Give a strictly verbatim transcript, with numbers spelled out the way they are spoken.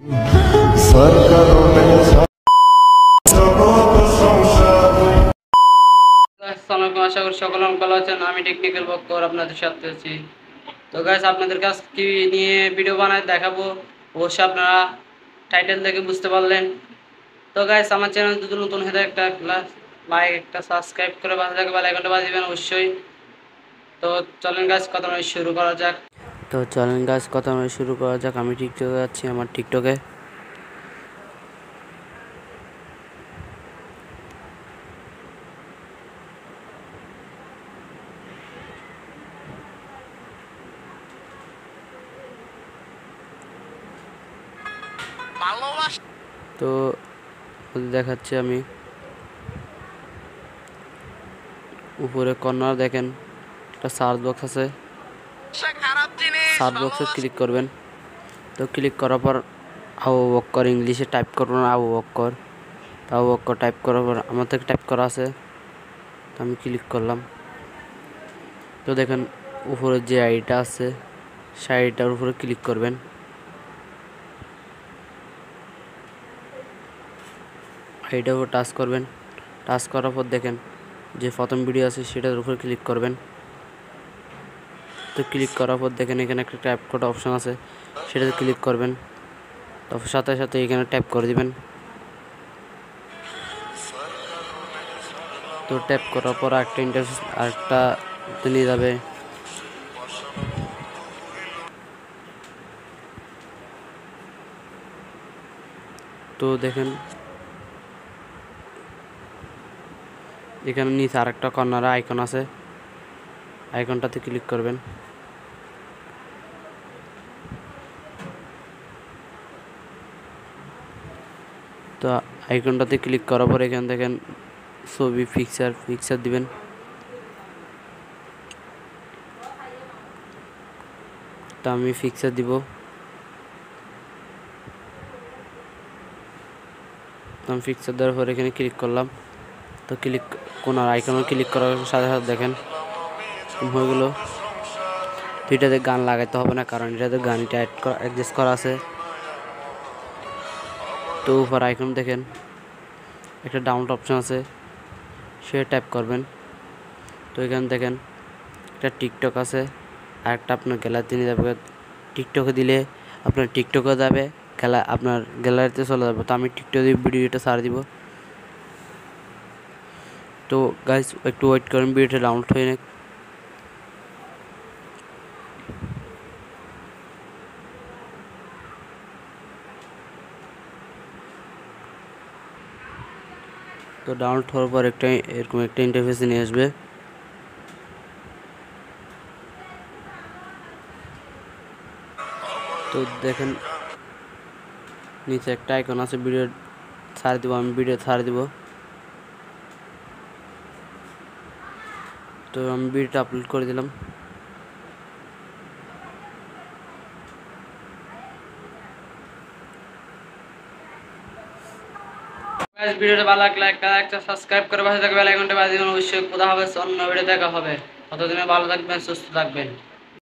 আসসালামু আশা করি সকলে ভালো আছেন। আমি টেকনিক্যাল বক্কর আপনাদের সাথে আছি। তো গাইস, আপনাদের কাছে কি নিয়ে ভিডিও বানায় দেখাবো অবশ্যই আপনারা টাইটেল দেখে বুঝতে পারলেন। তো গাইস, আমার চ্যানেল যদি নতুন হয়ে থাকে একটা লাইক একটা সাবস্ক্রাইব করে পাশে থাকা বেল আইকনটা বাজিয়ে দিবেন অবশ্যই। তো চলেন গাইস, কথা নয় শুরু করা যাক। তো চলেন গাইস, কথা নয় শুরু করা যাক। আমি টিকটকে যাচ্ছি, আমার টিকটকে তো দেখাচ্ছি আমি উপরে কর্নার দেখেন একটা সার্চ বক্স আছে, সার্চ বক্সে ক্লিক করবেন। তো ক্লিক করার পর আবু বক্কর ইংলিশে টাইপ করবেন, আবু বক্কর। তো আবু বক্কর টাইপ করার পর আমার থেকে টাইপ করা আছে, তো আমি ক্লিক করলাম। তো দেখেন উপরে যে আইডিটা আছে সেই আইডিটার উপরে ক্লিক করবেন। আইডিটার উপর টাচ করবেন। টাচ করার পর দেখেন যে প্রথম ভিডিও আছে সেটার উপর ক্লিক করবেন। তো ক্লিক করার পর দেখেন এখানে একটা ট্যাপ করার অপশন আছে, সেটাতে ক্লিক করবেন। তারপর সাথে সাথে এখানে ট্যাপ করে দিবেন। তো ট্যাপ করার পর একটা ইন্টারফেস আরেকটা নিয়ে যাবে। তো দেখেন এখানে নিচে আরেকটা কর্নারে আইকন আছে, আইকনটাতে ক্লিক করবেন। তো আইকনটাতে ক্লিক করার পর এখানে দেখেন ছবি পিকচার পিকচার দিবেন। তো আমি পিকচার দিব। তো আমি পিকচার দেওয়ার পর এখানে ক্লিক করলাম। তো ক্লিক কোনার আইকনে ক্লিক করার সাথে সাথে দেখেন হয়ে গেল। তো এটাতে গান লাগাইতে হবে না, কারণ এটাতে গানটা অ্যাড করা অ্যাডজাস্ট করা আছে। তো উপর আইকন দেখেন একটা ডাউনলোড অপশন আছে, সে ট্যাপ করবেন। তো এখানে দেখেন একটা টিকটক আছে আর একটা আপনার গ্যালারিতে নিয়ে যাবে। টিকটকে দিলে আপনার টিকটকে যাবে, গ্যালা আপনার গ্যালারিতে চলে যাবে। তো আমি টিকটকে ভিডিওটা ছাড় দিব। তো গাইস একটু ওয়েট করেন, ভিডিওটা ডাউনলোড হয়ে নেক। তো ডাউনলোড হওয়ার পর একটা এরকম একটা ইন্টারফেস নিয়ে আসবে। তো দেখেন নিচে একটা আইকন আছে, ভিডিও ছাড় দিব, আমি ভিডিও ছাড় দিব। তো আমি ভিডিওটা আপলোড করে দিলাম। ভিডিওটা ভালো লাগলে একটা একটা সাবস্ক্রাইব করে পাশে থাকবে বেল আইকনটা বাজিয়ে দিন অবশ্যই। খোদা হাফেজ, অন্য ভিডিও দেখা হবে। ততদিনে ভালো থাকবেন, সুস্থ থাকবেন।